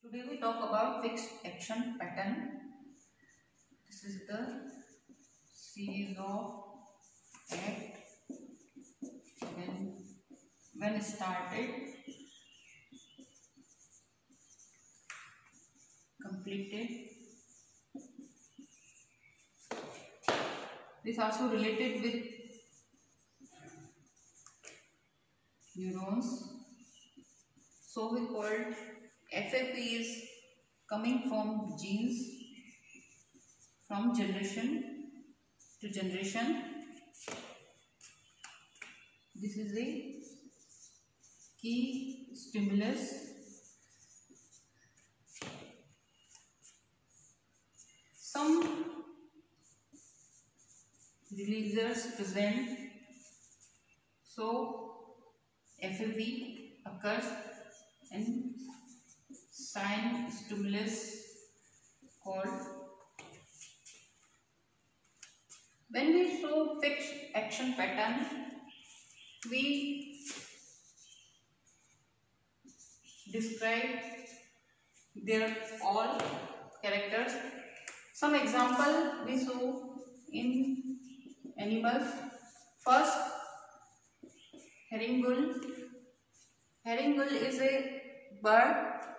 Today we talk about fixed action pattern. This is the series of act when started, completed. This also related with neurons. So we called FAP is coming from genes from generation to generation. This is a key stimulus. Some releasers present, so FAP occurs and sign stimulus called. When we show fixed action pattern, we describe their all characters. Some example we show in animals. First, herring gull. Herring gull is a bird